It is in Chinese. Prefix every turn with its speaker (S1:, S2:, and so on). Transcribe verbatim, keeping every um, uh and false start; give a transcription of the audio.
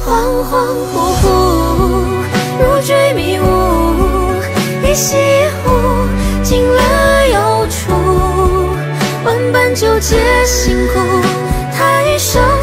S1: 恍恍惚惚，如坠迷雾，一夕一呼，进了又出，万般纠结辛苦，太守。